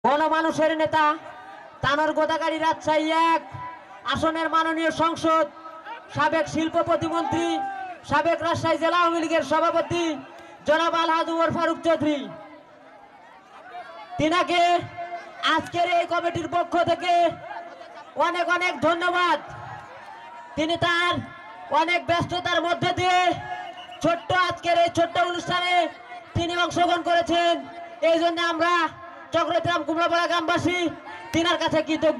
গণমানুষের নেতা তানোর গোদাগাড়ি রাজশাহী এক আসনের মাননীয় সংসদ সাবেক শিল্প প্রতিমন্ত্রী সাবেক রাজশাহী জেলা আওয়ামী লীগের সভাপতি জনাব আলহাজ উমর ফারুক চৌধুরী, তিনাকে আজকের এই কমিটির পক্ষ থেকে অনেক অনেক ধন্যবাদ। তিনি তার অনেক ব্যস্ততার মধ্যে দিয়ে আজকের এই ছোট্ট অনুষ্ঠানে তিনি অংশগ্রহণ করেছেন। এই জন্য আমরা চক্রগ্রাম কুমড়াপাড়া গ্রামবাসী তিনার কাছে কৃতজ্ঞ।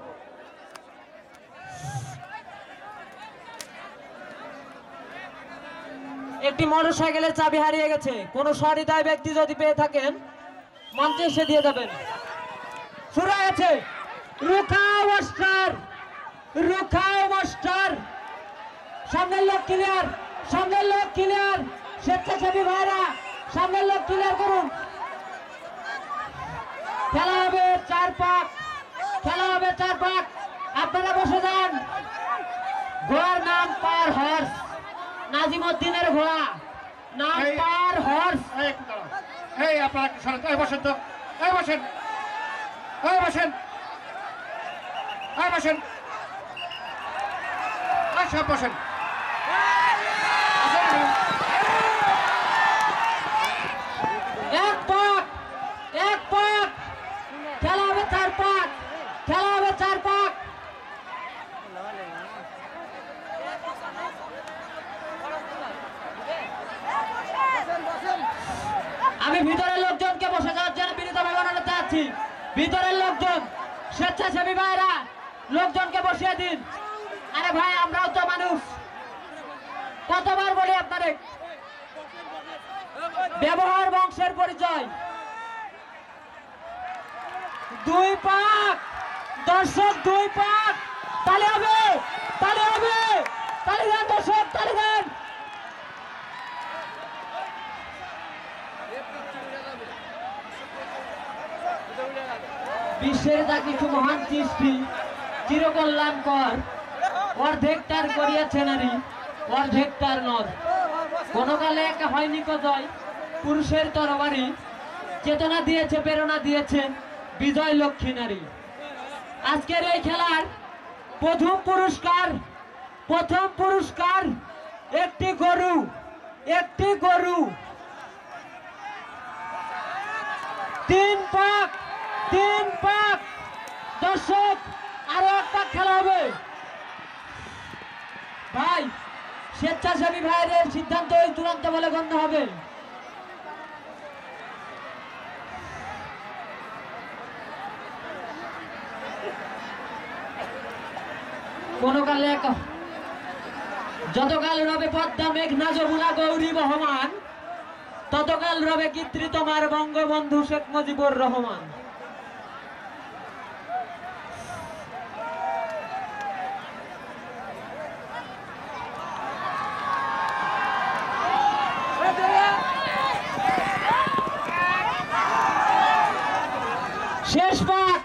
একটি মোটরসাইকেলের চাবি হারিয়ে গেছে, কোন সহৃদয় ব্যক্তি যদি পেয়ে থাকেন মঞ্চে এসে দিয়ে যাবেন। শুরু হয়েছে, রুখাও মাস্টার, রুখাও মাস্টার। সামনের লোক ক্লিয়ার, সামনের লোক ক্লিয়ার, স্বেচ্ছাসেবী ভাইরা সামনের লোক ক্লিয়ার করুন। খেলা হবে 4 পাক, খেলা হবে 4 পাক। আপনারা বসে যান। ঘোড়ার নাম পার হর্স, নাজিমউদ্দিনের ঘোড়া, নাম পার হর্স। এই আপনারা এই বসেন তো, এই বসেন, এই বসেন, এই বসেন, এই সব বসেন। এক পাক, এক পাক, খেলা হবে 4 পাক, খেলা হবে 4 পাক। আমি ভিতরের লোকজনকে বসে যাওয়ার জন্য বিনীতভাবে অনুরোধ জানাচ্ছি। ভিতরের লোকজন, স্বেচ্ছাসেবী ভাইরা লোকজনকে বসিয়ে দিন। আরে ভাই, আমরাও তো মানুষ, কতবার বলি আপনাদের, ব্যবহার বংশের পরিচয়। 2 পাক, দর্শক 2 পাক, তালি হবে, তালি হবে, তালি দেন দর্শক, তালি দেন। বিশ্বের যা কিছু মহান সৃষ্টি চিরকল্যাণকর, অর্ধেকটার করিয়াছে নারী, অর্ধেকটার নর। কোনকালে একা হয়নি জয়, পুরুষের তরবারি, চেতনা দিয়েছে, প্রেরণা দিয়েছে বিজয় লক্ষ্মী নারী। আজকের এই খেলার প্রথম পুরস্কার, প্রথম পুরস্কার একটি গরু, একটি গরু। 3 পাক, 3 পাক। দর্শক আরো 1 পাক খেলা হবে। ভাই, স্বেচ্ছাসেবী ভাইয়ের সিদ্ধান্ত ওই চূড়ান্ত বলে গণ্য হবে। কোন কালে যতকাল রবে পদ্মা মেঘনা যমুনা গৌরী বহমান, ততকাল রবে কীর্তি তোমার বঙ্গবন্ধু শেখ মুজিবুর রহমান।